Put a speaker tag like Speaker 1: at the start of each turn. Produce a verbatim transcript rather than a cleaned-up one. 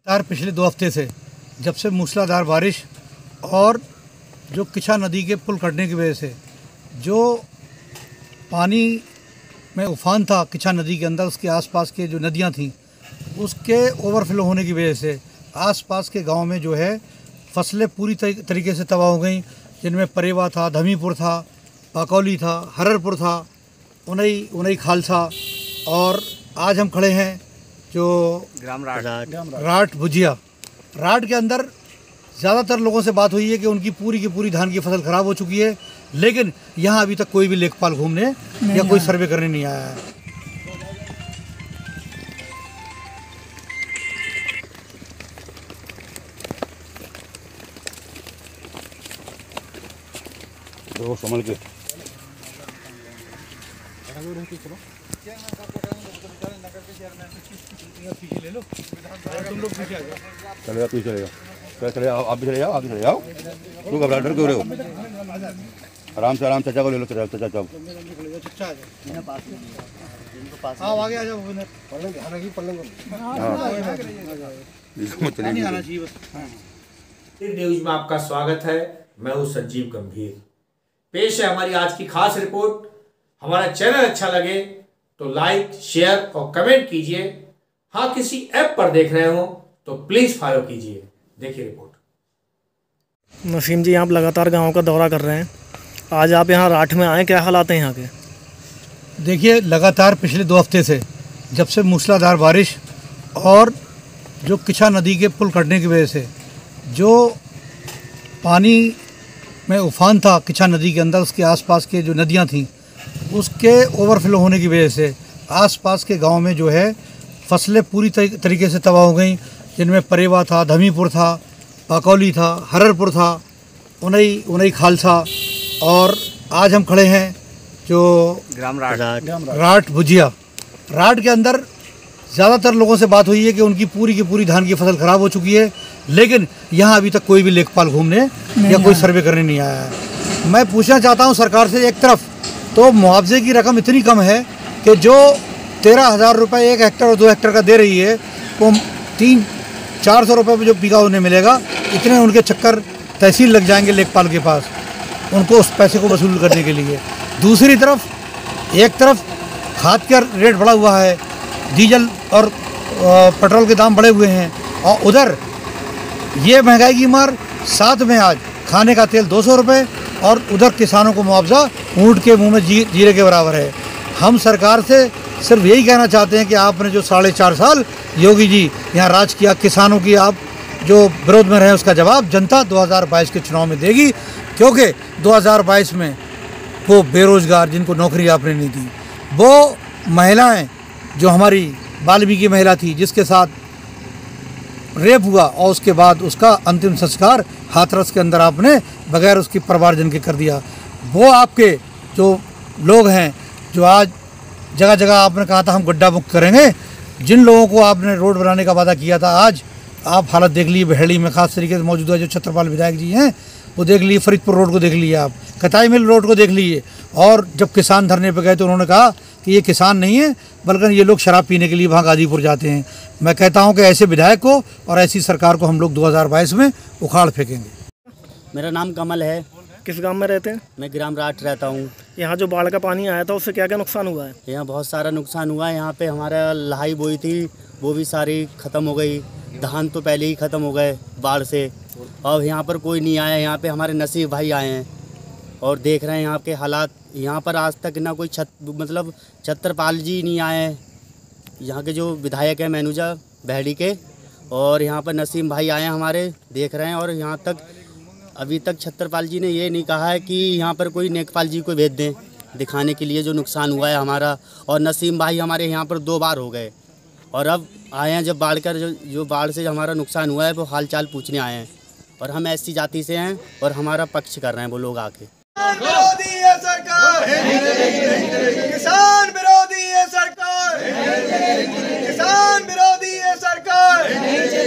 Speaker 1: लगातार पिछले दो हफ्ते से जब से मूसलाधार बारिश और जो किछा नदी के पुल कटने की वजह से जो पानी में उफान था किछा नदी के अंदर, उसके आसपास के जो नदियां थीं उसके ओवरफ्लो होने की वजह से आसपास के गांव में जो है फसलें पूरी तरीके से तबाह हो गई, जिनमें परेवा था, धमीपुर था, पाकौली था, हररपुर था, उनई उनई खालसा। और आज हम खड़े हैं जो
Speaker 2: ग्राम राट
Speaker 1: राट भुजिया राट के अंदर ज़्यादातर लोगों से बात हुई है कि उनकी पूरी की पूरी धान की फसल ख़राब हो चुकी है, लेकिन यहाँ अभी तक कोई भी लेखपाल घूमने या कोई सर्वे करने नहीं आया है।
Speaker 3: दो संभल के
Speaker 1: ले लो, तुम लोग पीछे आ जाओ।
Speaker 3: चलेगा तू चलेगा चले चले आओ, आप भी चले जाओ, आप भी चले जाओ। तू घबरा डर क्यों रहे हो? आराम से आराम से चाचा को ले लो, चाचा चाचा चाचा
Speaker 1: आओ आगे आ जाओ।
Speaker 4: न्यूज में आपका स्वागत है। मैं हूं संजीव गंभीर। पेश है हमारी आज की खास रिपोर्ट। हमारा चैनल अच्छा लगे तो लाइक, शेयर और कमेंट कीजिए। हाँ, किसी ऐप पर देख रहे हो तो प्लीज फॉलो कीजिए। देखिए रिपोर्ट।
Speaker 5: नसीम जी, आप लगातार गांव का दौरा कर रहे हैं, आज आप यहाँ राठ में आए, क्या हालात हैं यहाँ के?
Speaker 1: देखिए, लगातार पिछले दो हफ्ते से जब से मूसलाधार बारिश और जो किछा नदी के पुल कटने की वजह से जो पानी में उफान था किछा नदी के अंदर, उसके आसपास के जो नदियां थीं उसके ओवरफ्लो होने की वजह से आसपास के गांव में जो है फसलें पूरी तरीके से तबाह हो गई, जिनमें परेवा था, धमीपुर था, पाकौली था, हररपुर था, उनई उनई खालसा। और आज हम खड़े हैं जो
Speaker 2: ग्राम राट
Speaker 1: राट भुजिया राट के अंदर ज़्यादातर लोगों से बात हुई है कि उनकी पूरी की पूरी धान की फसल ख़राब हो चुकी है, लेकिन यहाँ अभी तक कोई भी लेखपाल घूमने या कोई सर्वे करने नहीं आया है। मैं पूछना चाहता हूँ सरकार से, एक तरफ तो मुआवजे की रकम इतनी कम है कि जो तेरह हज़ार रुपये एक हेक्टर और दो हेक्टर का दे रही है वो तीन चार सौ रुपये जो बीघा उन्हें मिलेगा, इतने उनके चक्कर तहसील लग जाएंगे लेखपाल के पास उनको उस पैसे को वसूल करने के लिए। दूसरी तरफ एक तरफ खाद का रेट बढ़ा हुआ है, डीजल और पेट्रोल के दाम बढ़े हुए हैं, और उधर ये महंगाई की मार, साथ में आज खाने का तेल दो सौ रुपये और उधर किसानों को मुआवजा ऊँट के मुंह में जी जीरे के बराबर है। हम सरकार से सिर्फ यही कहना चाहते हैं कि आपने जो साढ़े चार साल योगी जी यहाँ राज किया, किसानों की आप जो विरोध में रहे उसका जवाब जनता दो हज़ार बाईस के चुनाव में देगी, क्योंकि दो हज़ार बाईस में वो बेरोज़गार जिनको नौकरी आपने नहीं दी, वो महिलाएं जो हमारी वाल्मीकि महिला थी जिसके साथ रेप हुआ और उसके बाद उसका अंतिम संस्कार हाथरस के अंदर आपने बगैर उसकी परिवारजन के कर दिया, वो आपके जो लोग हैं जो आज जगह जगह आपने कहा था हम गड्ढा मुक्त करेंगे, जिन लोगों को आपने रोड बनाने का वादा किया था, आज आप हालत देख लीजिए। बहेड़ी में खास तरीके से मौजूदा जो छत्रपाल विधायक जी हैं वो देख लीजिए, फरीदपुर रोड को देख लीजिए, आप कताई मिल रोड को देख लीजिए। और जब किसान धरने पर गए तो उन्होंने कहा कि ये किसान नहीं है बल्कि ये लोग शराब पीने के लिए वहाँ गाजीपुर जाते हैं। मैं कहता हूँ कि ऐसे विधायक को और ऐसी सरकार को हम लोग दो हज़ार बाईस में उखाड़ फेंकेंगे।
Speaker 6: मेरा नाम कमल है।
Speaker 5: किस गांव में रहते हैं?
Speaker 6: मैं ग्राम राट रहता हूँ।
Speaker 5: यहाँ जो बाढ़ का पानी आया था उससे क्या क्या नुकसान हुआ है?
Speaker 6: यहाँ बहुत सारा नुकसान हुआ है। यहाँ पे हमारा लहाई बोई थी वो भी सारी ख़त्म हो गई, धान तो पहले ही ख़त्म हो गए बाढ़ से, और यहाँ पर कोई नहीं आया। यहाँ पे हमारे नसीब भाई आए हैं और देख रहे हैं यहाँ के हालात। यहाँ पर आज तक ना कोई छत मतलब छत्रपाल जी नहीं आए हैं, यहाँ के जो विधायक हैं मैनुजा बहेड़ी के, और यहाँ पर नसीम भाई आए हैं हमारे, देख रहे हैं। और यहाँ तक अभी तक छत्रपाल जी ने ये नहीं कहा है कि यहाँ पर कोई नेकपाल जी को भेज दें दिखाने के लिए जो नुकसान हुआ है हमारा। और नसीम भाई हमारे यहाँ पर दो बार हो गए और अब आए हैं जब बाढ़ कर जो जो बाढ़ से हमारा नुकसान हुआ है वो हाल चाल पूछने आए हैं। और हम ऐसी जाति से हैं और हमारा पक्ष कर रहे हैं वो लोग आके।
Speaker 2: विरोधी है सरकार, किसान विरोधी है सरकार, किसान विरोधी है सरकार।